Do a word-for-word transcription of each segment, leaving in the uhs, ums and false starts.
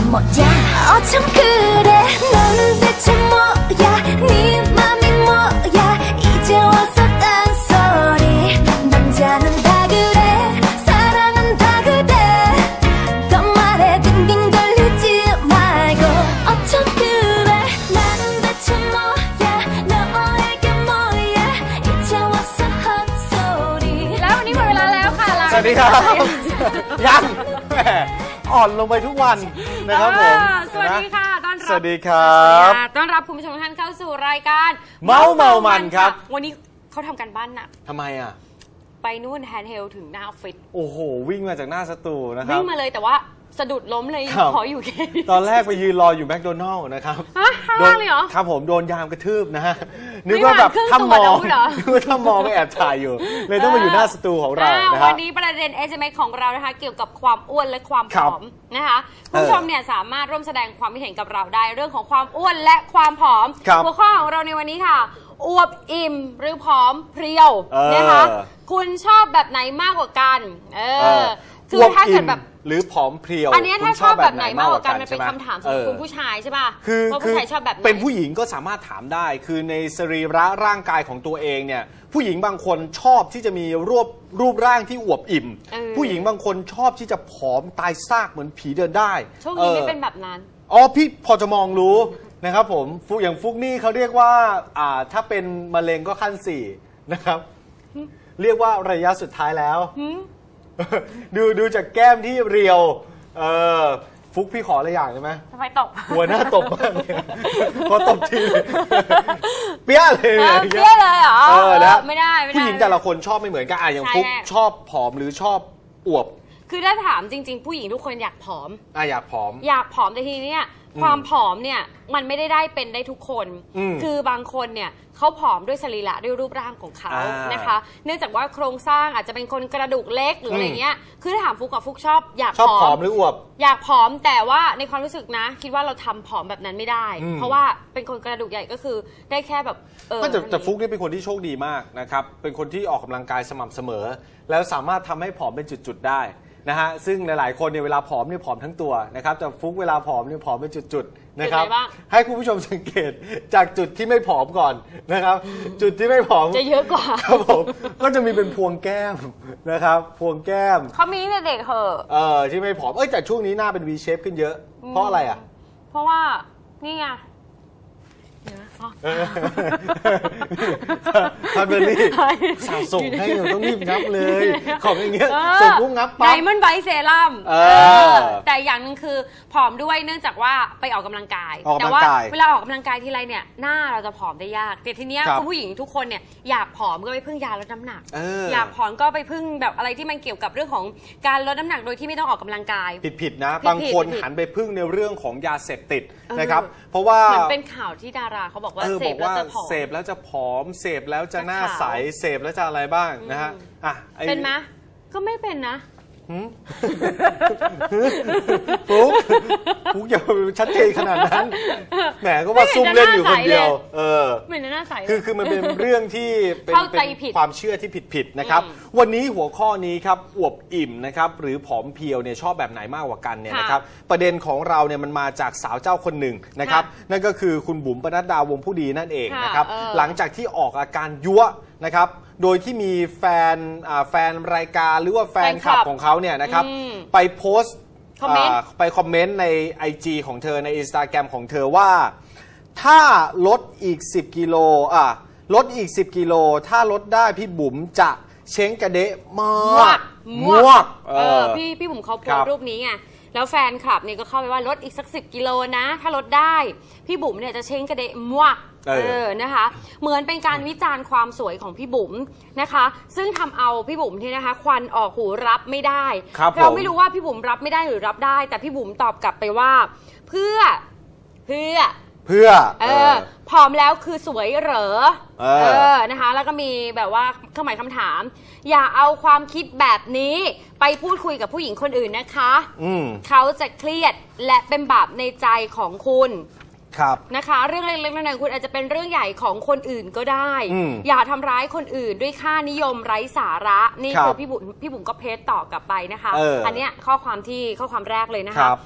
뭐야 어쩜 그래 넌 대체 뭐야 네 맘이 뭐야 이제 와서 딴소리 남자는 다 그래 사랑한다 그래 더 말해 딩딩 돌리지 말고 어쩜 그래 난 대체 뭐야 너에게 뭐야 이제 와서 헛소리 แล้ววันนี้หมดเวลาแล้วค่ะลาสวัสดีครับยังแหมอ่อนลงไปทุกวันนะครับผมสวัสดีค่ะต้อนรับสวัสดีครับต้อนรับคุณผู้ชมทุกท่านเข้าสู่รายการเมาเมามันครับวันนี้เขาทำกันบ้านหนักทำไมอ่ะไปนู่นแฮนด์เฮลถึงหน้าออฟฟิศโอ้โหวิ่งมาจากหน้าสตูนะครับวิ่งมาเลยแต่ว่าสะดุดล้มเลยขออยู่แค่ตอนแรกไปยืนรออยู่แมคโดนัลล์นะครับข้างล่างเลยเหรอครับผมโดนยามกระทืบนะฮะนึกว่าแบบถ้ามองนึกว่าถ้ามองไปแอบถ่ายอยู่เลยต้องมาอยู่หน้าสตูของเรานะฮะวันนี้ประเด็น เอส เอ็ม เอส ของเรานะคะเกี่ยวกับความอ้วนและความผอมนะคะผู้ชมเนี่ยสามารถร่วมแสดงความคิดเห็นกับเราได้เรื่องของความอ้วนและความผอมหัวข้อของเราในวันนี้ค่ะอวบอิ่มหรือผอมเพรียวนะคะคุณชอบแบบไหนมากกว่ากันเออคือถ้าเกิดแบบหรือผอมเพรียวอันนี้ถ้าชอบแบบไหนมากกว่ากันมันเป็นคำถามสำหรับคุณผู้ชายใช่ป่ะคือว่าผู้ชายชอบแบบไหนเป็นผู้หญิงก็สามารถถามได้คือในสรีระร่างกายของตัวเองเนี่ยผู้หญิงบางคนชอบที่จะมีรูปรูปร่างที่อวบอิ่มผู้หญิงบางคนชอบที่จะผอมตายซากเหมือนผีเดินได้โชคดีไม่เป็นแบบนั้นอ๋อพี่พอจะมองรู้นะครับผมฟุกอย่างฟุกนี่เขาเรียกว่าอ่าถ้าเป็นมะเร็งก็ขั้นสี่นะครับเรียกว่าระยะสุดท้ายแล้วดูดูจากแก้มที่เรียวเออฟุกพี่ขออะไรอย่างใช่ไหมทำไมตบหัวหน้าตบมากเลยพอตบทีเปี้ยเลยเปี้ยเลยเหรอเออแล้วไม่ได้ผู้หญิงแต่ละคนชอบไม่เหมือนกันอ่ะอย่างฟุกชอบผอมหรือชอบอวบคือถ้าถามจริงๆผู้หญิงทุกคนอยากผอมอ่ะอยากผอมอยากผอมแต่ทีนี้ความผอมเนี่ยมันไม่ได้ได้เป็นได้ทุกคนคือบางคนเนี่ยเขาผอมด้วยสรีระด้วยรูปร่างของเขานะคะเนื่องจากว่าโครงสร้างอาจจะเป็นคนกระดูกเล็กหรืออะไรเงี้ยคือถ้าถามฟุกกับฟุกชอบอยากชอบผอมหรืออวบอยากผอมแต่ว่าในความรู้สึกนะคิดว่าเราทำผอมแบบนั้นไม่ได้เพราะว่าเป็นคนกระดูกใหญ่ก็คือได้แค่แบบเออแต่แต่ฟุกนี่เป็นคนที่โชคดีมากนะครับเป็นคนที่ออกกำลังกายสม่ำเสมอแล้วสามารถทำให้ผอมเป็นจุดๆได้นะฮะซึ่งหลายๆคนเนี่ยเวลาผอมเนี่ยผอมทั้งตัวนะครับแต่ฟุกเวลาผอมเนี่ยผอมเป็นจุดๆนะครับให้คุณผู้ชมสังเกตจากจุดที่ไม่ผอมก่อนนะครับจุดที่ไม่ผอมจะเยอะกว่าครับผมก็จะมีเป็นพวงแก้มนะครับพวงแก้มเขามีแต่เด็กเหอะเออที่ไม่ผอมเอ้ยแต่ช่วงนี้หน้าเป็น V shape ขึ้นเยอะเพราะอะไรอ่ะเพราะว่านี่ไงพันเบอร์รี่สะสมให้เราต้องรีบงับเลยของอย่างเงี้ยส่งปุ๊บงับปั๊บไดมอนด์ไบท์เซรั่มแต่อย่างนึงคือผอมด้วยเนื่องจากว่าไปออกกำลังกายแต่ว่าเวลาออกกำลังกายทีไรเนี่ยหน้าเราจะผอมได้ยากแต่ทีเนี้ยคุณผู้หญิงทุกคนเนี่ยอยากผอมก็ไปพึ่งยาลดน้ำหนักอยากผอมก็ไปพึ่งแบบอะไรที่มันเกี่ยวกับเรื่องของการลดน้ำหนักโดยที่ไม่ต้องออกกำลังกายผิดๆนะบางคนหันไปพึ่งในเรื่องของยาเสพติดนะครับเพราะว่าเหมือนเป็นข่าวที่ดาราเขาบอกว่าเสพแล้วจะผอมเสพแล้วจะผอมเสพแล้วจะหน้าใสเสพแล้วจะอะไรบ้างนะฮะอ่ะเป็นไหมก็ไม่เป็นนะฟุกฟุกอย่าชัดเจนขนาดนั้นแหมก็ว่าซุ่มเล่นอยู่คนเดียวเออไม่เห็นหน้าใสคือคือมันเป็นเรื่องที่เป็นความเชื่อที่ผิดๆนะครับวันนี้หัวข้อนี้ครับอวบอิ่มนะครับหรือผอมเพรียวเนี่ยชอบแบบไหนมากกว่ากันเนี่ยนะครับประเด็นของเราเนี่ยมันมาจากสาวเจ้าคนหนึ่งนะครับนั่นก็คือคุณบุ๋มปนัดดาวงผู้ดีนั่นเองนะครับหลังจากที่ออกอาการยั่วนะครับโดยที่มีแฟนแฟนรายการหรือว่าแฟนคลับของเขาเนี่ยนะครับไปโพสต์ไปคอมเมนต์ใน ไอ จี ของเธอใน อินสตาแกรม ของเธอว่าถ้าลดอีกสิบกิโลอ่ะลดอีกสิบกิโลถ้าลดได้พี่บุ๋มจะเช้งกระเดะมากมากเออพี่พี่บุ๋มเขาโพสต์รูปนี้ไงแล้วแฟนคลับเนี่ยก็เข้าไปว่าลดอีกสักสิบกิโลนะถ้าลดได้พี่บุ๋มเนี่ยจะเช้งกระเดะมากเออนะคะเหมือนเป็นการวิจารณ์ความสวยของพี่บุ๋มนะคะซึ่งทำเอาพี่บุ๋มที่นะคะควันออกหูรับไม่ได้เราไม่รู้ว่าพี่บุ๋มรับไม่ได้หรือรับได้แต่พี่บุ๋มตอบกลับไปว่าเพื่อเพื่อเพื่อเออผอมแล้วคือสวยเหรอเออนะคะแล้วก็มีแบบว่าเครื่องหมายคำถามอย่าเอาความคิดแบบนี้ไปพูดคุยกับผู้หญิงคนอื่นนะคะเขาจะเครียดและเป็นบาปในใจของคุณนะคะเรื่องเล็กๆน้อยๆคุณอาจจะเป็นเรื่องใหญ่ของคนอื่นก็ได้อย่าทำร้ายคนอื่นด้วยค่านิยมไร้สาระนี่คือพี่บุ๋มพี่บุ๋มก็เพจต่อกลับไปนะคะ อันนี้ข้อความที่ข้อความแรกเลยนะคะ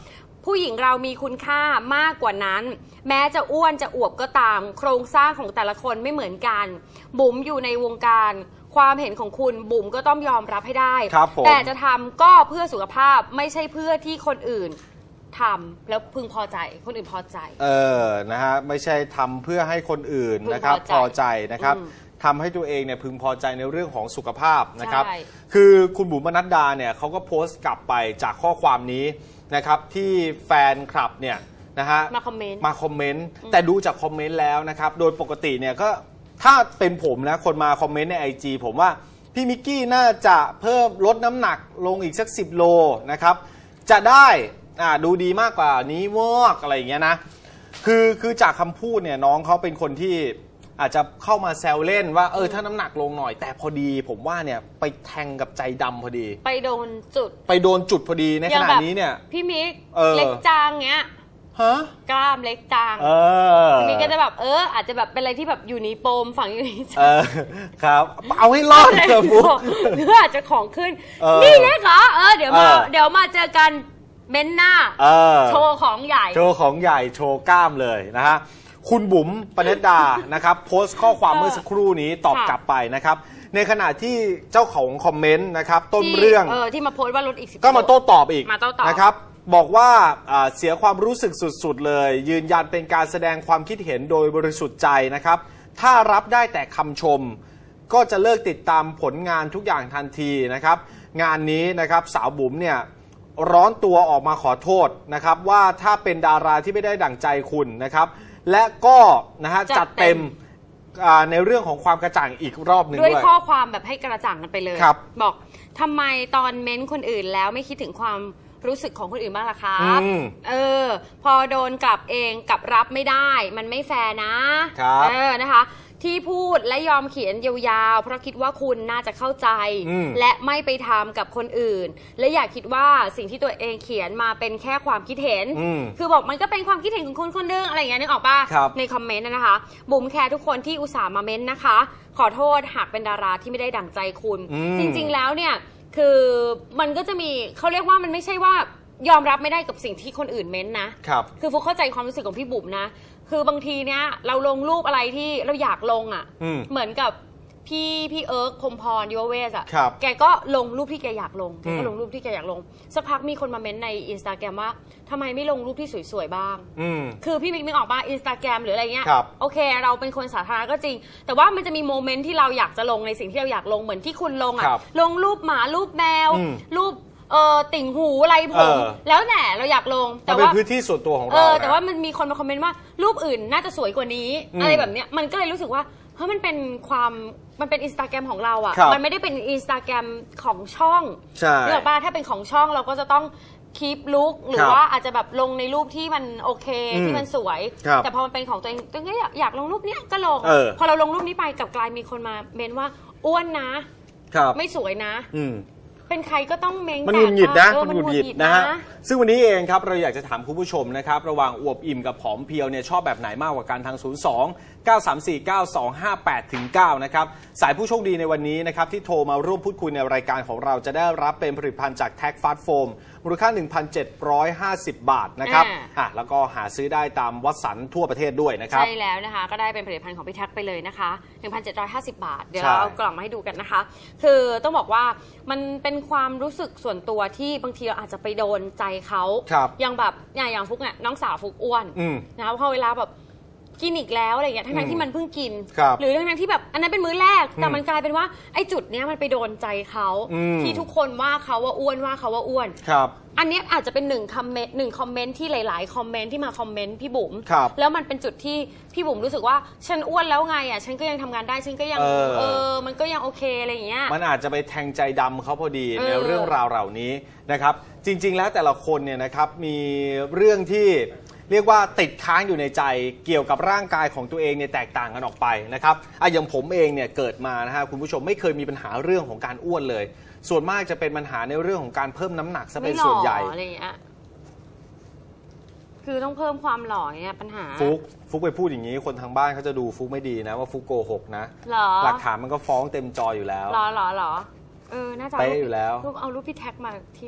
ผู้หญิงเรามีคุณค่ามากกว่านั้น แม้จะอ้วนจะอวบก็ตามโครงสร้างของแต่ละคนไม่เหมือนกันบุ๋มอยู่ในวงการความเห็นของคุณบุ๋มก็ต้องยอมรับให้ได้แต่จะทำก็เพื่อสุขภาพไม่ใช่เพื่อที่คนอื่นทำแล้วพึงพอใจคนอื่นพอใจเออนะฮะไม่ใช่ทำเพื่อให้คนอื่นนะครับพอใจนะครับทำให้ตัวเองเนี่ยพึงพอใจในเรื่องของสุขภาพนะครับคือคุณบุ๋มปนัดดาเนี่ยเขาก็โพสต์กลับไปจากข้อความนี้นะครับที่แฟนคลับเนี่ยนะฮะมาคอมเมนต์มาคอมเมนต์แต่ดูจากคอมเมนต์แล้วนะครับโดยปกติเนี่ยก็ถ้าเป็นผมนะคนมาคอมเมนต์ใน ไอ จี ผมว่าพี่มิกกี้น่าจะเพิ่มลดน้ำหนักลงอีกสักสิบโลนะครับจะได้อ่าดูดีมากกว่านี้มากอะไรอย่างเงี้ยนะคือคือจากคำพูดเนี่ยน้องเขาเป็นคนที่อาจจะเข้ามาแซวเล่นว่าเออถ้าน้ำหนักลงหน่อยแต่พอดีผมว่าเนี่ยไปแทงกับใจดำพอดีไปโดนจุดไปโดนจุดพอดีในขณะนี้เนี่ยพี่มิกเล็กจางเงี้ยฮะกล้ามเล็กจางเออมิกก็จะแบบเอออาจจะแบบเป็นอะไรที่แบบอยู่ในโปมฝังอยู่ในใจเออครับเอาให้รอดเถอะฟุ๊กหรืออาจจะของขึ้นนี่เล็กเหรอเออเดี๋ยวมาเดี๋ยวมาเจอกันเม้นหน้าโชว์ของใหญ่โชว์ของใหญ่โชว์กล้ามเลยนะฮะคุณบุ๋มปนัดดานะครับโพสต์ข้อความเมื่อสักครู่นี้ตอบกลับไปนะครับในขณะที่เจ้าของคอมเมนต์นะครับต้นเรื่องเออที่มาโพสต์ว่าลดอีกสิบก็มาโต้ตอบอีกนะครับบอกว่าเสียความรู้สึกสุดๆเลยยืนยันเป็นการแสดงความคิดเห็นโดยบริสุทธิ์ใจนะครับถ้ารับได้แต่คำชมก็จะเลิกติดตามผลงานทุกอย่างทันทีนะครับงานนี้นะครับสาวบุ๋มเนี่ยร้อนตัวออกมาขอโทษนะครับว่าถ้าเป็นดาราที่ไม่ได้ดั่งใจคุณนะครับและก็นะฮะจัดเต็มในเรื่องของความกระจ่างอีกรอบหนึ่งด้วยด้วยข้อความแบบให้กระจ่างกันไปเลยบอกทำไมตอนเม้นคนอื่นแล้วไม่คิดถึงความรู้สึกของคนอื่นบ้างล่ะครับเออพอโดนกลับเองกลับรับไม่ได้มันไม่แฟร์นะเออนะคะที่พูดและยอมเขียนยาวๆเพราะคิดว่าคุณน่าจะเข้าใจและไม่ไปทำกับคนอื่นและอยากคิดว่าสิ่งที่ตัวเองเขียนมาเป็นแค่ความคิดเห็นคือบอกมันก็เป็นความคิดเห็นของคนคนนึงอะไรอย่างเงี้ยนึกออกป่ะในคอมเมนต์นะคะบุ๋มแคร์ทุกคนที่อุตส่าห์มาเม้นต์นะคะขอโทษหากเป็นดาราที่ไม่ได้ดั่งใจคุณจริงๆแล้วเนี่ยคือมันก็จะมีเขาเรียกว่ามันไม่ใช่ว่ายอมรับไม่ได้กับสิ่งที่คนอื่นเม้นต์นะครับคือฟุกเข้าใจความรู้สึกของพี่บุ๋มนะคือบางทีเนี้ยเราลงรูปอะไรที่เราอยากลงอ่ะเหมือนกับพี่พี่เอิร์กพมพรยูเวสอ่ะแกก็ลงรูปที่แกอยากลงแกก็ลงรูปที่แกอยากลงสักพักมีคนมาเม้นในอินสตาแกรมว่าทำไมไม่ลงรูปที่สวยๆบ้างคือพี่มิกนึกออกป่ะอินสตาแกรมหรืออะไรเงี้ยโอเคเราเป็นคนสาธารณะก็จริงแต่ว่ามันจะมีโมเมนต์ที่เราอยากจะลงในสิ่งที่เราอยากลงเหมือนที่คุณลงอ่ะลงรูปหมารูปแมวรูปเออติ่งหูอะไรผมแล้วแต่เราอยากลงแต่ว่าเป็นพื้นที่ส่วนตัวของเราเออแต่ว่ามันมีคนมาคอมเมนต์ว่ารูปอื่นน่าจะสวยกว่านี้อะไรแบบเนี้ยมันก็เลยรู้สึกว่าเพราะมันเป็นความมันเป็นอินสตาแกรมของเราอ่ะมันไม่ได้เป็นอินสตาแกรมของช่องเรื่องบ้าถ้าเป็นของช่องเราก็จะต้องคีปลุคหรือว่าอาจจะแบบลงในรูปที่มันโอเคที่มันสวยแต่พอมันเป็นของตัวเองตัวเองอยากลงรูปเนี้ยก็ลงพอเราลงรูปนี้ไปกับกลายมีคนมาเมนว่าอ้วนนะไม่สวยนะเป็นใครก็ต้องเม้งมันหงุดหงิดนะมันหงุดหงิดนะฮะซึ่งวันนี้เองครับเราอยากจะถามคุณผู้ชมนะครับระหว่างอวบอิ่มกับผอมเพียวเนี่ยชอบแบบไหนมากกว่ากันทางศูนย์ สอง เก้า สาม สี่ เก้า สอง ห้า แปด ถึง เก้านะครับสายผู้โชคดีในวันนี้นะครับที่โทรมาร่วมพูดคุยในรายการของเราจะได้รับเป็นผลิตภัณฑ์จากแท็กฟาสต์โฟมมูลค่า หนึ่งพันเจ็ดร้อยห้าสิบ บาทนะครับอ่ะแล้วก็หาซื้อได้ตามวัดสันทั่วประเทศด้วยนะครับใช่แล้วนะคะก็ได้เป็นผลิตภัณฑ์ของพี่แท็กไปเลยนะคะ หนึ่งพันเจ็ดร้อยห้าสิบ บาทเดี๋ยวเราเอากล่องมาให้ดูกันนะคะคือต้องบอกว่ามันเป็นความรู้สึกส่วนตัวที่บางทีเราอาจจะไปโดนใจเขาอย่างแบบอย่างอย่างฟุกเนี่ยน้องสาวฟุกอ้วนนะคะพอเวลาแบบกินอีกแล้วอะไรเงี้ยทั้งที่มันเพิ่งกินหรือทั้งที่แบบอันนั้นเป็นมื้อแรกแต่มันกลายเป็นว่าไอ้จุดเนี้ยมันไปโดนใจเขาที่ทุกคนว่าเขาว่าอ้วนว่าเขาว่าอ้วนอันนี้อาจจะเป็นหนึ่งคอมเมนต์หนึ่งคอมเมนต์ที่หลายๆคอมเมนต์ที่มาคอมเมนต์พี่บุ๋มแล้วมันเป็นจุดที่พี่บุ๋มรู้สึกว่าฉันอ้วนแล้วไงอ่ะฉันก็ยังทำงานได้ฉันก็ยังเออมันก็ยังโอเคอะไรอย่างเงี้ยมันอาจจะไปแทงใจดำเขาพอดีในเรื่องราวเหล่านี้นะครับจริงๆแล้วแต่ละคนเนี่ยนะครับมีเรื่องที่เรียกว่าติดค้างอยู่ในใจเกี่ยวกับร่างกายของตัวเองเนี่ยแตกต่างกันออกไปนะครับอ่ะอย่างผมเองเนี่ยเกิดมานะฮะคุณผู้ชมไม่เคยมีปัญหาเรื่องของการอ้วนเลยส่วนมากจะเป็นปัญหาในเรื่องของการเพิ่มน้ำหนักซะเป็นส่วนใหญ่อะไรอย่างเงี้ยคือต้องเพิ่มความหล่อเนี่ยปัญหาฟุกฟุกไปพูดอย่างนี้คนทางบ้านเขาจะดูฟุกไม่ดีนะว่าฟุกโกหกนะหลักฐานมันก็ฟ้องเต็มจออยู่แล้วหรอหรอหรอเออน่าจะไปอยู่แล้วลูกเอารูปพี่แท็กมาเทียบ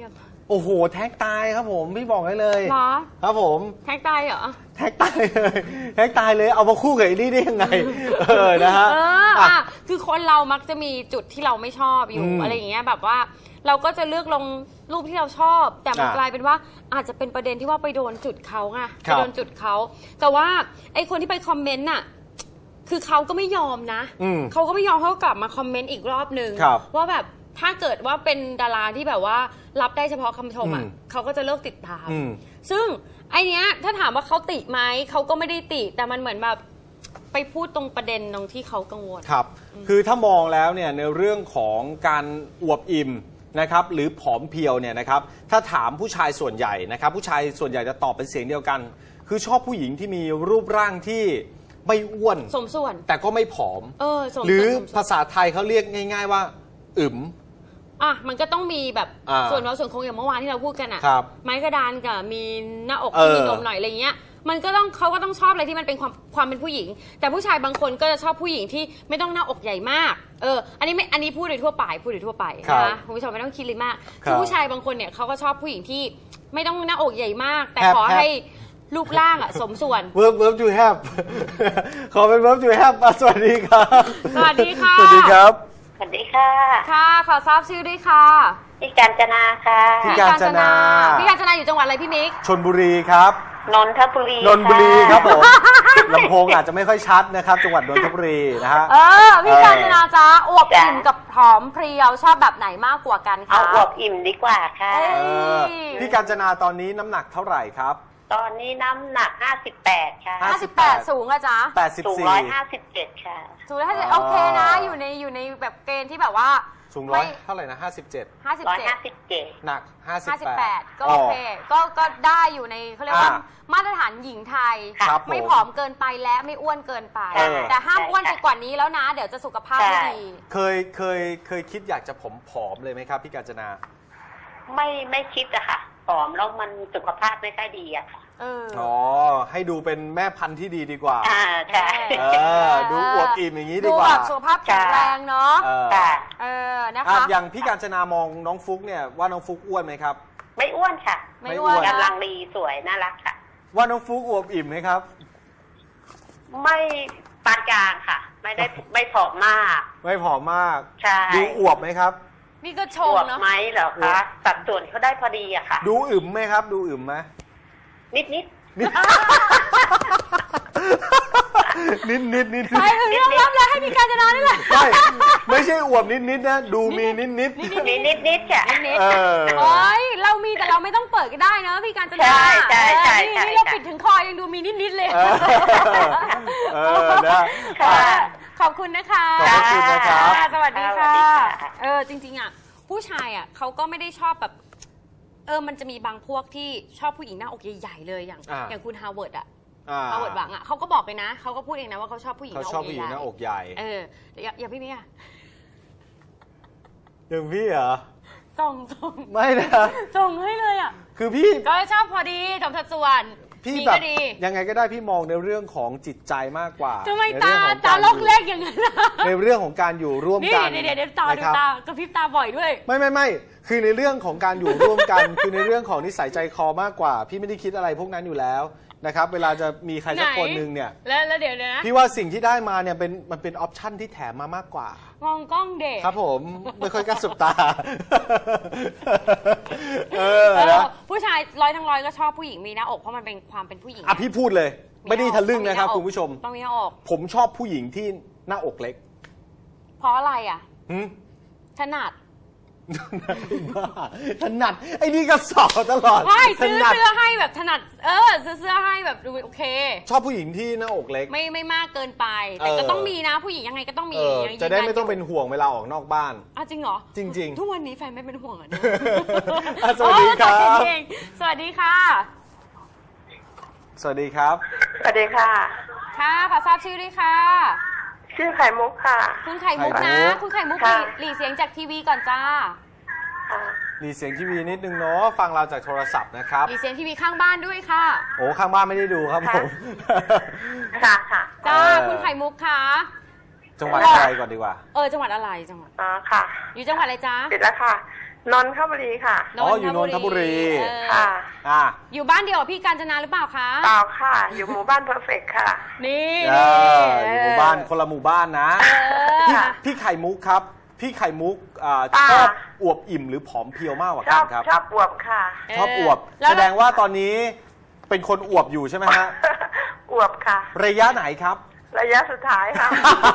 โอ้โหแท็กตายครับผมพี่บอกได้เลยเหรอครับผมแท็กตายเหรอแท็กตายเลยแท็กตายเลยเอามาคู่กับไอ้นี่ได้ยังไงเออนะฮะเอออ่ะคือคนเรามักจะมีจุดที่เราไม่ชอบอยู่อะไรอย่างเงี้ยแบบว่าเราก็จะเลือกลงรูปที่เราชอบแต่มันกลายเป็นว่าอาจจะเป็นประเด็นที่ว่าไปโดนจุดเขาไงไปโดนจุดเขาแต่ว่าไอ้คนที่ไปคอมเมนต์น่ะคือเขาก็ไม่ยอมนะเขาก็ไม่ยอมเขากลับมาคอมเมนต์อีกรอบนึงว่าแบบถ้าเกิดว่าเป็นดาราที่แบบว่ารับได้เฉพาะคำชมอ่ะเขาก็จะเลิกติดตามซึ่งไอเนี้ยถ้าถามว่าเขาติไหมเขาก็ไม่ได้ติแต่มันเหมือนแบบไปพูดตรงประเด็นตรงที่เขากังวลครับคือถ้ามองแล้วเนี่ยในเรื่องของการอวบอิ่มนะครับหรือผอมเพรียวเนี่ยนะครับถ้าถามผู้ชายส่วนใหญ่นะครับผู้ชายส่วนใหญ่จะตอบเป็นเสียงเดียวกันคือชอบผู้หญิงที่มีรูปร่างที่ไม่อ้วนสมส่วนแต่ก็ไม่ผอมเออสมหรือภาษาไทยเขาเรียกง่ายๆว่าอึมอ่ะมันก็ต้องมีแบบส่วนเราส่วนคงอย่างเมื่อวานที่เราพูดกันอ่ะไม้กระดานกับมีหน้าอกมีนมหน่อยอะไรเงี้ยมันก็ต้องเขาก็ต้องชอบอะไรที่มันเป็นความความเป็นผู้หญิงแต่ผู้ชายบางคนก็จะชอบผู้หญิงที่ไม่ต้องหน้าอกใหญ่มากเอออันนี้ไม่อันนี้พูดโดยทั่วไปพูดโดยทั่วไปนะคุณผู้ชมไม่ต้องคิดเลยมากคือผู้ชายบางคนเนี่ยเขาก็ชอบผู้หญิงที่ไม่ต้องหน้าอกใหญ่มากแต่ขอให้รูปร่างอ่ะสมส่วน verb verb to have ขอเป็น verb to have สวัสดีครับสวัสดีค่ะสวัสดีครับสวัสดีค่ะค่ะขอทราบชื่อด้วยค่ะพี่กาญจนาค่ะพี่กาญจนาพี่กาญจนาอยู่จังหวัดอะไรพี่มิกชลบุรีครับนนทบุรีนนทบุรีครับผมลำโพงอาจจะไม่ค่อยชัดนะครับจังหวัดนนทบุรีนะฮะเออพี่กาญจนาจ้าอวบอิ่มกับผอมเพรียวชอบแบบไหนมากกว่ากันคะเอาอวบอิ่มดีกว่าค่ะพี่กาญจนาตอนนี้น้ำหนักเท่าไหร่ครับตอนนี้น้ำหนักห้าสิบแปดค่ะห้าสิบแปดสูงอะจ๊ะแปดสิบสี่สูงร้อยห้าสิบเจ็ดค่ะสูงร้อยห้าสิบโอเคนะอยู่ในอยู่ในแบบเกณฑ์ที่แบบว่าสูงร้อยเท่าไหร่นะห้าสิบเจ็ดห้าสิบเจ็ดห้าสิบเจ็ดหนักห้าสิบแปดก็โอเคก็ก็ได้อยู่ในเขาเรียกว่ามาตรฐานหญิงไทยไม่ผอมเกินไปและไม่อ้วนเกินไปแต่ห้ามอ้วนไปกว่านี้แล้วนะเดี๋ยวจะสุขภาพไม่ดีเคยเคยเคยคิดอยากจะผอมๆเลยไหมครับพี่กาญจนาไม่ไม่คิดอะค่ะผอมแล้วมันสุขภาพไม่ค่อยดีอะค่ะอ๋อให้ดูเป็นแม่พันธุ์ที่ดีดีกว่าอ่าใช่ดูอวบอิ่มอย่างนี้ดีกว่าดูแบบสุขภาพแข็งแรงเนาะเออนะคะอย่างพี่กาญจนามองน้องฟุกเนี่ยว่าน้องฟุกอ้วนไหมครับไม่อ้วนค่ะไม่อ้วนกำลังดีสวยน่ารักค่ะว่าน้องฟุกอวบอิ่มไหมครับไม่ปานกลางค่ะไม่ได้ไม่ผอมมากไม่ผอมมากใช่ดูอวบไหมครับนี่ก็โชว์เนาะไหมเหรอคะสัดส่วนเขาได้พอดีอะค่ะดูอึมไหมครับดูอึมไหมนิดนิดนิดนิดนิดไปถึงเรื่องรับเลยให้มีการจนานี่แหละไม่ไม่ใช่อวบนิดนิดนะดูมีนิดนิดนิดนิดนิดค่ะนิดเฮ้ยเรามีแต่เราไม่ต้องเปิดก็ได้นะพี่การจนาใช่ใช่ใช่นี่เราปิดถึงคอยังดูมีนิดนิดเลยเออนะขอบคุณนะคะขอบคุณนะครับสวัสดีค่ะเออจริงๆอ่ะผู้ชายอ่ะเขาก็ไม่ได้ชอบแบบเออมันจะมีบางพวกที่ชอบผู้หญิงหน้าอกใหญ่ๆเลยอย่างอย่างคุณฮาวเวิร์ดอะฮาวเวิร์ดหวังอะเขาก็บอกเลยนะเขาก็พูดเองนะว่าเขาชอบผู้หญิงหน้าอกใหญ่เขาชอบผู้หญิงหน้าอกใหญ่เอออย่างพี่เนี่ยอย่างพี่เหรอส่งส่งไม่นะส่งให้เลยอะคือพี่ก็ชอบพอดีสมสัดส่วนพี่แบบยังไงก็ได้พี่มองในเรื่องของจิตใจมากกว่าทำไมตาตาลกเล็กอย่างนั้นในเรื่องของการอยู่ร่วมกันนี่เดี๋ยวเดี๋ยวตาดูตากระพริบตาบ่อยด้วยไม่ไม่ไม่คือในเรื่องของการอยู่ร่วมกันคือในเรื่องของนิสัยใจคอมากกว่าพี่ไม่ได้คิดอะไรพวกนั้นอยู่แล้วนะครับเวลาจะมีใครสักคนหนึ่งเนี่ยแล้วแล้วเดี๋ยวนะพี่ว่าสิ่งที่ได้มาเนี่ยเป็นมันเป็นออปชั่นที่แถมมามากกว่ามองกล้องเด็กครับผมไม่ค่อยกล้าสบตาเออผู้ชายร้อยทั้งร้อยก็ชอบผู้หญิงมีหน้าอกเพราะมันเป็นความเป็นผู้หญิงอ่ะพี่พูดเลยไม่ได้ทะลึ่งนะครับคุณผู้ชมต้องมีหน้าอกผมชอบผู้หญิงที่หน้าอกเล็กเพราะอะไรอ่ะถนัดถนัดไอ้นี่ก็สอบตลอดไม่ซื้อเสื้อให้แบบถนัดเออซื้อเสื้อให้แบบดูโอเคชอบผู้หญิงที่หน้าอกเล็กไม่ไม่มากเกินไปแต่ก็ต้องมีนะผู้หญิงยังไงก็ต้องมีจะได้ไม่ต้องเป็นห่วงเวลาออกนอกบ้านอ้าวจริงเหรอจริงๆทุกวันนี้แฟนไม่เป็นห่วงอ่ะสวัสดีครับสวัสดีค่ะสวัสดีครับสวัสดีค่ะค่ะขอทราบชื่อด้วยค่ะชื่อไข่มุกค่ะคุณไข่มุกนะคุณไข่มุกหลีเสียงจากทีวีก่อนจ้าหลีเสียงทีวีนิดนึงเนาะฟังเราจากโทรศัพท์นะครับหลีเสียงทีวีข้างบ้านด้วยค่ะโอ้ข้างบ้านไม่ได้ดูครับผมค่ะค่ะจ้าคุณไข่มุกค่ะจังหวัดอะไรก่อนดีกว่าเออจังหวัดอะไรจังหวัดอ๋อค่ะอยู่จังหวัดอะไรจ้าติดแล้วค่ะนนทบุรีค่ะอ๋ออยู่นนทบุรีค่ะอ่าอยู่บ้านเดียวกับพี่กาญจนาหรือเปล่าคะเปล่าค่ะอยู่หมู่บ้านเพอร์เฟกต์ค่ะนี่อยู่หมู่บ้านคนละหมู่บ้านนะพี่พี่ไข่มุกครับพี่ไข่มุกชอบอวบอิ่มหรือผอมเพรียวมากกว่ากันครับชอบอวบค่ะชอบอวบแสดงว่าตอนนี้เป็นคนอวบอยู่ใช่ไหมฮะอวบค่ะระยะไหนครับระยะสุดท้ายค่ะ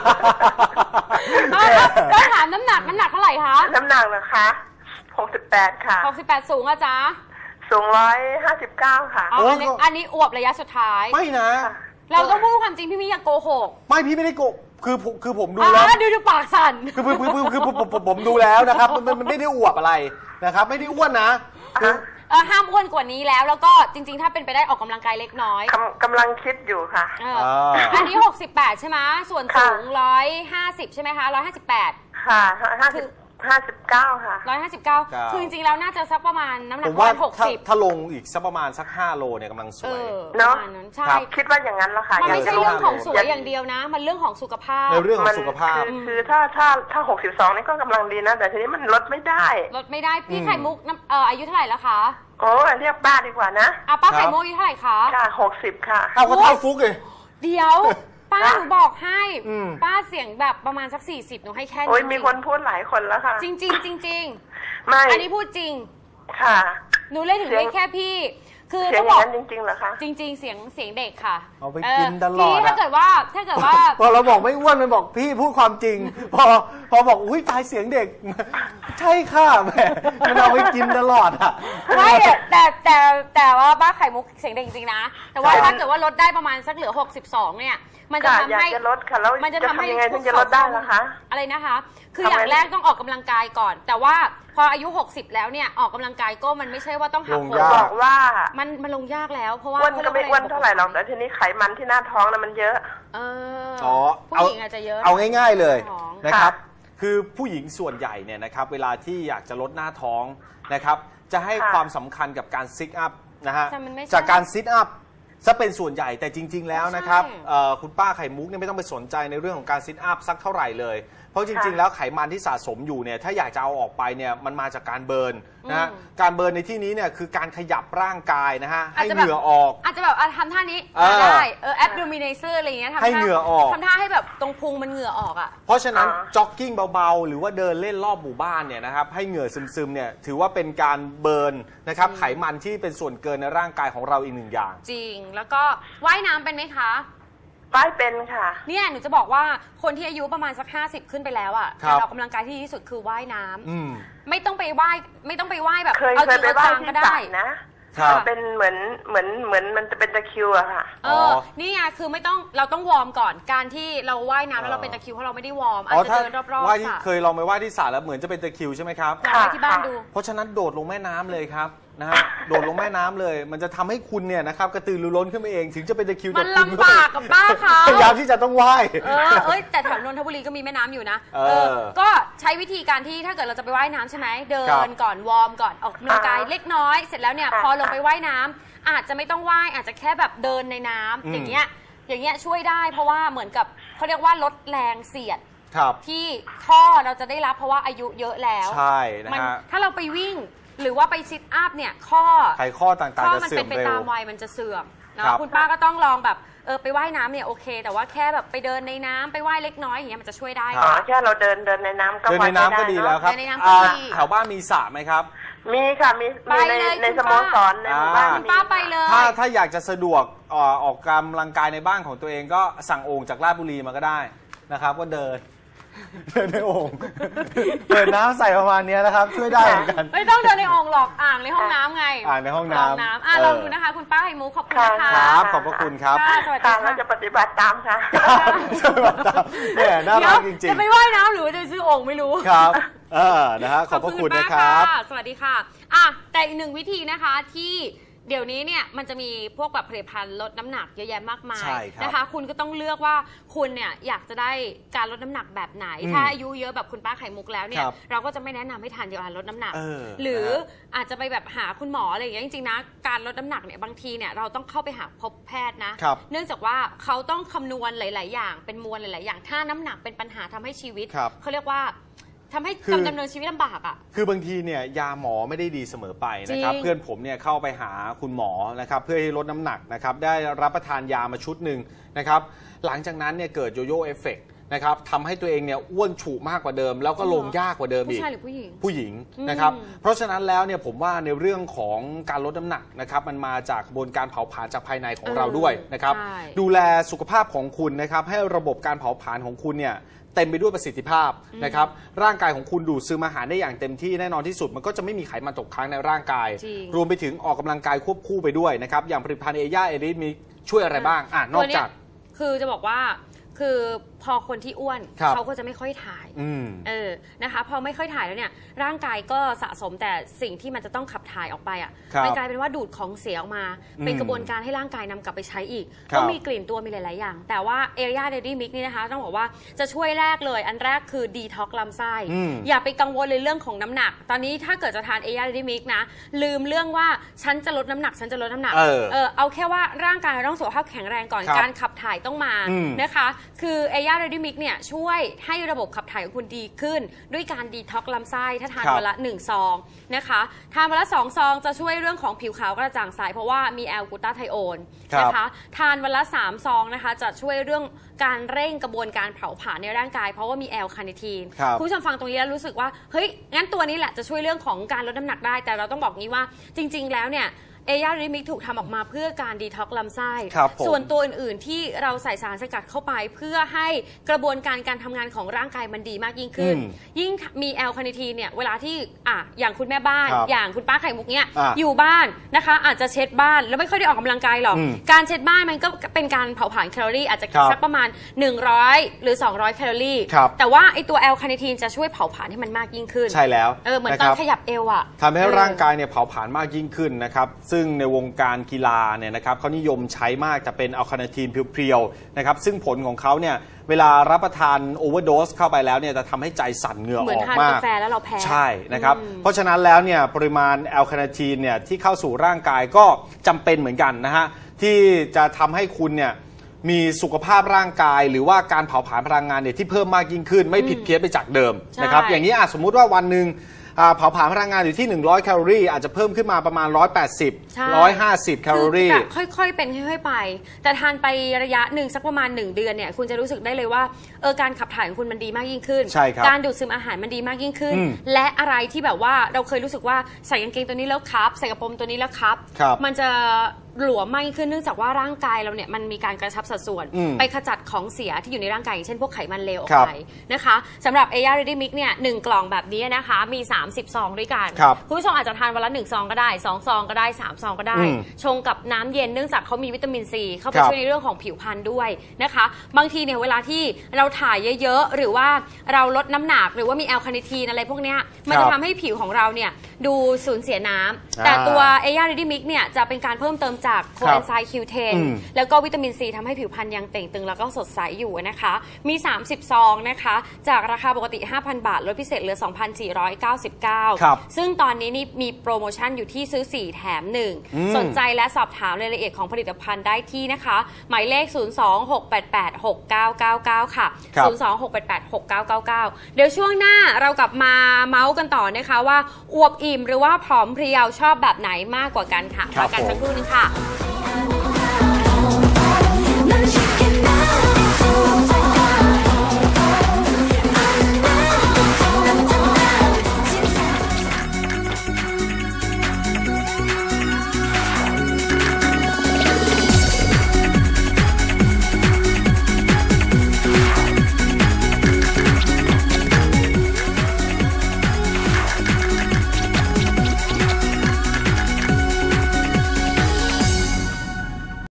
ต้องถามน้ำหนักน้ำหนักเท่าไหร่คะน้ำหนักเหรอคะหกสิบแปดค่ะหกสิบแปดสูงอะจ๊ะสูงร้อยห้าสิบเก้าค่ะอันนี้อันนี้อวบระยะสุดท้ายไม่นะเราต้องพูดความจริงพี่มิอย่าโกหกไม่พี่ไม่ได้โกคือคือผมดูแล้วดูดูปากสั่นคือคือคือคือผมผมดูแล้วนะครับมันมันไม่ได้อวบอะไรนะครับไม่ได้อ้วนนะเออห้ามอ้วนกว่านี้แล้วแล้วก็จริงๆถ้าเป็นไปได้ออกกำลังกายเล็กน้อยกำลังคิดอยู่ค่ะอันนี้หกสิบแปดใช่ไหมส่วนสูงร้อยห้าสิบใช่ไหมคะร้อยห้าสิบแปดค่ะห้าสิบห้าสิบเก้าค่ะร้อยห้าสิบเก้าคือจริงๆแล้วน่าจะสักประมาณน้ำหนักประมาณหกสิบถ้าลงอีกสักประมาณสักห้าโลเนี่ยกำลังสวยเนาะใช่คิดว่าอย่างนั้นแล้วค่ะมันไม่ใช่เรื่องของสวยอย่างเดียวนะมันเรื่องของสุขภาพในเรื่องของสุขภาพคือถ้าถ้าถ้าหกสิบสองนี่ก็กำลังดีนะแต่ทีนี้มันลดไม่ได้ลดไม่ได้พี่ไข่มุกเอ่ออายุเท่าไหร่แล้วคะโอ้เรียกป้าดีกว่านะอ่ะป้าไข่มุกอายุเท่าไหร่คะค่ะหกสิบค่ะเอาก็เท่าฟุกเลยเดี๋ยวป้าหนูบอกให้ป้าเสียงแบบประมาณสักสี่สิบหนูให้แค่นี้โอ้ยมีคนพูดหลายคนแล้วค่ะจริงจริงจริงจริงไม่อันนี้พูดจริงค่ะหนูเล่นถึงได้แค่พี่คือต้องบอกจริงๆเหรอคะจริงๆเสียงเสียงเด็กค่ะเอาไปกินตลอดพี่ถ้าเกิดว่าถ้าเกิดว่าพอเราบอกไม่อ้วนมันบอกพี่พูดความจริงพอพอบอกอุ้ยตายเสียงเด็กใช่ค่ะแม่มันเอาไปกินตลอดอ่ะไม่แต่แต่แต่ว่าป้าไข่มุกเสียงเด็กจริงๆนะแต่ว่าถ้าเกิดว่าลดได้ประมาณสักเหลือหกสิบสองเนี่ยมันจะทำให้จะลดค่ะแล้วมันจะทำให้ยังไงถึงจะลดได้ล่ะคะอะไรนะคะคืออย่างแรกต้องออกกำลังกายก่อนแต่ว่าพออายุหกสิบแล้วเนี่ยออกกำลังกายก็มันไม่ใช่ว่าต้องหักโหมบอกว่ามันมันลงยากแล้วเพราะว่าอ้วนก็ไม่อ้วนเท่าไหร่หรอกแต่ทีนี้ไขมันที่หน้าท้องน่ะมันเยอะเอออ๋อผู้หญิงอาจจะเยอะเอาง่ายๆเลยนะครับคือผู้หญิงส่วนใหญ่เนี่ยนะครับเวลาที่อยากจะลดหน้าท้องนะครับจะให้ความสำคัญกับการซิทอัพนะฮะจากการซิทอัพซะเป็นส่วนใหญ่แต่จริงๆแล้วนะครับคุณป้าไข่มุกเนี่ยไม่ต้องไปสนใจในเรื่องของการซิทอัพสักเท่าไหร่เลยเพราะจริงๆแล้วไขมันที่สะสมอยู่เนี่ยถ้าอยากจะเอาออกไปเนี่ยมันมาจากการเบิร์นนะฮะการเบิร์นในที่นี้เนี่ยคือการขยับร่างกายนะฮะให้เหงื่อออกอาจจะแบบทำท่านี้ได้เออแอปดูมิเนเซอร์อะไรอย่างเงี้ยทำให้เหงื่อออกทำท่าให้แบบตรงพุงมันเหงื่อออกอ่ะเพราะฉะนั้นจ็อกกิ้งเบาๆหรือว่าเดินเล่นรอบหมู่บ้านเนี่ยนะครับให้เหงื่อซึมๆเนี่ยถือว่าเป็นการเบิร์นนะครับไขมันที่เป็นส่วนเกินในร่างกายของเราอีกหนึ่งอย่างจริงแล้วก็ว่ายน้ำเป็นไหมคะว่ายเป็นค่ะเนี่ยหนูจะบอกว่าคนที่อายุประมาณสักห้าสิบขึ้นไปแล้วอ่ะการออกกำลังกายที่ดีที่สุดคือว่ายน้ำไม่ต้องไปว่ายไม่ต้องไปว่ายแบบเอาจริงเอาจังก็ได้นะมันเป็นเหมือนเหมือนเหมือนมันจะเป็นตะคริวอะค่ะเออนี่ไงคือไม่ต้องเราต้องวอร์มก่อนการที่เราว่ายน้ำแล้วเราเป็นตะคริวเพราะเราไม่ได้วอร์มอาจจะเดินรอบๆว่ายที่เคยลองไปว่ายที่สระแล้วเหมือนจะเป็นตะคริวใช่ไหมครับว่ายที่บ้านดูเพราะฉะนั้นโดดลงแม่น้ำเลยครับนะฮะโดดลงแม่น้ำเลยมันจะทำให้คุณเนี่ยนะครับกระตือรือร้นขึ้นมาเองถึงจะเป็นตะคริวมันลำบากกับป้าเขาพยายามที่จะต้องว่ายเออเอ้ยแต่แถวนนทบุรีก็มีแม่น้ำอยู่นะเออก็ใช้วิธีการที่ถ้าเกิดเราจะไปว่ายน้ำใช่ไหมเดินก่อนวอร์มก่อนออกกำลังกายเล็กน้อยเสร็จแล้วเนี่ยพอลงไปว่ายน้ำอาจจะไม่ต้องว่ายอาจจะแค่แบบเดินในน้ำอย่างเงี้ยอย่างเงี้ยช่วยได้เพราะว่าเหมือนกับเขาเรียกว่าลดแรงเสียดที่ข้อเราจะได้รับเพราะว่าอายุเยอะแล้วใช่นะฮะถ้าเราไปวิ่งหรือว่าไปซิทอัพเนี่ยข้อไขข้อต่างๆจะเสื่อมเร็วข้อมันเป็นไปตามวัยมันจะเสื่อมนะคุณป้าก็ต้องลองแบบเออไปว่ายน้ำเนี่ยโอเคแต่ว่าแค่แบบไปเดินในน้ำไปว่ายเล็กน้อยอย่างเงี้ยมันจะช่วยได้ค่ะแค่เราเดินเดินในน้ำก็เดินในน้ำก็ดีแล้วครับแถวบ้านมีสระไหมครับมีค่ะมีในในสโมสรในบ้านป้าไปเลยถ้าถ้าอยากจะสะดวกออกกำลังกายในบ้านของตัวเองก็สั่งโอ่งจากราชบุรีมาก็ได้นะครับก็เดินเดินในโอ่งเปิดน้ำใส่ประมาณนี้นะครับช่วยได้เหมือนกันไม่ต้องเดินในโอ่งหรอกอ่างในห้องน้ำไงอ่างในห้องน้ำน้ำอ่ะลองดูนะคะคุณป้าไข่มุกขอบคุณนะคะครับขอบพระคุณครับสวัสดีค่ะเราจะปฏิบัติตามค่ะปฏิบัติตามเนี่ยน่ารักจริงๆจะไปว่ายน้ำหรือจะซื้อโอ่งไม่รู้ครับเออนะฮะขอบพระคุณนะครับสวัสดีค่ะอ่ะแต่อีกหนึ่งวิธีนะคะที่เดี๋ยวนี้เนี่ยมันจะมีพวกแบบผลิตภัณฑ์ลดน้ำหนักเยอะแยะมากมายนะคะคุณก็ต้องเลือกว่าคุณเนี่ยอยากจะได้การลดน้ำหนักแบบไหนถ้าอายุเยอะแบบคุณป้าไข่มุกแล้วเนี่ยเราก็จะไม่แนะนำให้ทานยาลดน้ำหนักหรืออาจจะไปแบบหาคุณหมออะไรอย่างเงี้ยจริงๆนะการลดน้ำหนักเนี่ยบางทีเนี่ยเราต้องเข้าไปหาพบแพทย์นะเนื่องจากว่าเขาต้องคำนวณหลายๆอย่างเป็นมวลหลายๆอย่างถ้าน้ำหนักเป็นปัญหาทำให้ชีวิตเขาเรียกว่าทำให้ดำเนินชีวิตลำบากอ่ะคือบางทีเนี่ยยาหมอไม่ได้ดีเสมอไปนะครับเพื่อนผมเนี่ยเข้าไปหาคุณหมอนะครับเพื่อให้ลดน้ำหนักนะครับได้รับประทานยามาชุดหนึ่งนะครับหลังจากนั้นเนี่ยเกิดโยโย่เอฟเฟกต์นะครับทำให้ตัวเองเนี่ยอ้วนฉุมากกว่าเดิมแล้วก็ลงยากกว่าเดิมอีกผู้ชายหรือผู้หญิงผู้หญิงนะครับเพราะฉะนั้นแล้วเนี่ยผมว่าในเรื่องของการลดน้ำหนักนะครับมันมาจากกระบวนการเผาผลาญจากภายในของเราด้วยนะครับดูแลสุขภาพของคุณนะครับให้ระบบการเผาผลาญของคุณเนี่ยเต็มไปด้วยประสิทธิภาพนะครับร่างกายของคุณดูดซึมอาหารได้อย่างเต็มที่แน่นอนที่สุดมันก็จะไม่มีไขมันตกค้างในร่างกายรวมไปถึงออกกำลังกายควบคู่ไปด้วยนะครับอย่างผลิตภัณฑ์เอย่าเอริสมีช่วยอะไรบ้างอ่ะนอกจากคือจะบอกว่าคือพอคนที่อ้วนเขาก็จะไม่ค่อยถ่ายเออนะคะพอไม่ค่อยถ่ายแล้วเนี่ยร่างกายก็สะสมแต่สิ่งที่มันจะต้องขับถ่ายออกไปอ่ะมันกลายเป็นว่าดูดของเสียออกมาเป็นกระบวนการให้ร่างกายนำกลับไปใช้อีกต้องมีกลิ่นตัวมีหลายๆอย่างแต่ว่าเอริยาเดดี้มิกนี่นะคะต้องบอกว่าจะช่วยแรกเลยอันแรกคือดีท็อกลำไส้อย่าไปกังวลเลยเรื่องของน้ำหนักตอนนี้ถ้าเกิดจะทานเอริยาเดดี้มิกนะลืมเรื่องว่าฉันจะลดน้ำหนักฉันจะลดน้ำหนักเออเอาแค่ว่าร่างกายต้องสุขภาพแข็งแรงก่อนการขับถ่ายต้องมานะคะคือเอริยาเดดี้มิกเนี่ยช่วยให้ระบบขับถ่ายของคุณดีขึ้นด้วยการดีท็อกลำไส้ถ้าทานวันละหนึ่งซองนะคะทานวันละสองซองจะช่วยเรื่องของผิวขาวกระจ่างใสเพราะว่ามีแอลกูตาไทโอนนะคะทานวันละสามซองนะคะจะช่วยเรื่องการเร่งกระบวนการเผาผลาญในร่างกายเพราะว่ามีแอลคาเนทีนคุณผู้ชมฟังตรงนี้แล้วรู้สึกว่าเฮ้ยงั้นตัวนี้แหละจะช่วยเรื่องของการลดน้ำหนักได้แต่เราต้องบอกงี้ว่าจริงๆแล้วเนี่ยเอย่าเดดี้มิกถูกทำออกมาเพื่อการดีท็อกลำไส้ส่วนตัวอื่นๆที่เราใส่สารสกัดเข้าไปเพื่อให้กระบวนการการทำงานของร่างกายมันดีมากยิ่งขึ้นยิ่งมีแอลคาเนทีนเนี่ยเวลาที่อ่ะอย่างคุณแม่บ้านอย่างคุณป้าไข่มุกเนี่ยอยู่บ้านนะคะอาจจะเช็ดบ้านแล้วไม่ค่อยได้ออกกำลังกายหรอกการเช็ดบ้านมันก็เป็นการเผาผลาญแคลอรี่อาจจะสักประมาณหนึ่งร้อยหรือสองร้อยแคลอรี่แต่ว่าไอตัวแอลคาเนทีนจะช่วยเผาผลาญให้มันมากยิ่งขึ้นใช่แล้วเออเหมือนตอนขยับเอวอะทำให้ร่างกายเนี่ยเผาผลาญมากยิ่งขึ้นนะครับซึ่งในวงการกีฬาเนี่ยนะครับเขานิยมใช้มากจะเป็นอัลคาเนทีนเพียวๆนะครับซึ่งผลของเขาเนี่ยเวลารับประทานโอเวอร์โดสเข้าไปแล้วเนี่ยจะทำให้ใจสั่นเหงื่อออกมากเหมือนทานกาแฟแล้วเราแพ้ใช่นะครับเพราะฉะนั้นแล้วเนี่ยปริมาณแอลคาเนทีนเนี่ยที่เข้าสู่ร่างกายก็จำเป็นเหมือนกันนะฮะที่จะทำให้คุณเนี่ยมีสุขภาพร่างกายหรือว่าการเผาผลาญพลังงานเนี่ยที่เพิ่มมากยิ่งขึ้นไม่ผิดเพี้ยนไปจากเดิมนะครับอย่างนี้สมมุติว่าวันหนึ่งเผาผลาญพลังงานอยู่ที่หนึ่งร้อยแคลอรี่อาจจะเพิ่มขึ้นมาประมาณหนึ่งร้อยแปดสิบ หนึ่งร้อยห้าสิบแคลอรี่ค่อยๆเป็นค่อยๆไปแต่ทานไประยะหนึ่งสักประมาณหนึ่งเดือนเนี่ยคุณจะรู้สึกได้เลยว่าเออการขับถ่ายของคุณมันดีมากยิ่งขึ้นการดูดซึมอาหารมันดีมากยิ่งขึ้นและอะไรที่แบบว่าเราเคยรู้สึกว่าใส่กางเกงตัวนี้แล้วครับใส่กระโปรงตัวนี้แล้วครับมันจะหลวมมากขึ้นเนื่องจากว่าร่างกายเราเนี่ยมันมีการกระชับสัดส่วนไปขจัดของเสียที่อยู่ในร่างกายอย่างเช่นพวกไขมันเลวออกไปนะคะสำหรับเอย่าเรดี้มิกเนี่ยหนึ่งกล่องแบบนี้นะคะมีสามสิบซองด้วยกันคุณผู้ชมอาจจะทานวันละหนึ่งซองก็ได้สองซองก็ได้สามซองก็ได้ชงกับน้ำเย็นเนื่องจากเขามีวิตามินซีเข้าไปช่วยในเรื่องของผิวพรรณด้วยนะคะบางทีเนี่ยเวลาที่เราถ่ายเยอะๆหรือว่าเราลดน้ำหนักหรือว่ามีแอลคาเนทีนอะไรพวกนี้มันจะทำให้ผิวของเราเนี่ยดูสูญเสียน้ำแต่ตัวเอย่าเรดี้มิกเนี่ยจะเป็นการเพิ่มเติมจากโคเอนไซม์ คิว เทน แล้วก็วิตามินซีทำให้ผิวพรรณยังเต่งตึงแล้วก็สดใสอยู่นะคะมีสามสิบซองนะคะจากราคาปกติ ห้าพัน บาทลดพิเศษเหลือ สองพันสี่ร้อยเก้าสิบเก้า ซึ่งตอนนี้นี่มีโปรโมชั่นอยู่ที่ซื้อสี่แถมหนึ่งสนใจและสอบถามรายละเอียดของผลิตภัณฑ์ได้ที่นะคะหมายเลขศูนย์ สอง หก แปด แปด หก เก้า เก้า เก้าค่ะศูนย์ สอง หก แปด แปด หก เก้า เก้า เก้าเดี๋ยวช่วงหน้าเรากลับมาเมาส์กันต่อนะคะว่าอวบอิ่มหรือว่าผอมเพรียวชอบแบบไหนมากกว่ากันค่ะพักกันสักครู่นึงค่ะ